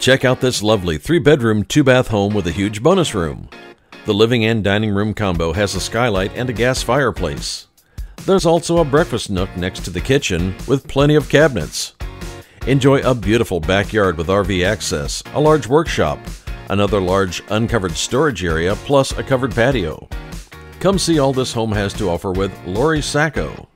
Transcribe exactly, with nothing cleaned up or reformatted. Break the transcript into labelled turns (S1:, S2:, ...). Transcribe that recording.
S1: Check out this lovely three-bedroom, two-bath home with a huge bonus room. The living and dining room combo has a skylight and a gas fireplace. There's also a breakfast nook next to the kitchen with plenty of cabinets. Enjoy a beautiful backyard with R V access, a large workshop, another large uncovered storage area, plus a covered patio. Come see all this home has to offer with Lori Sacco.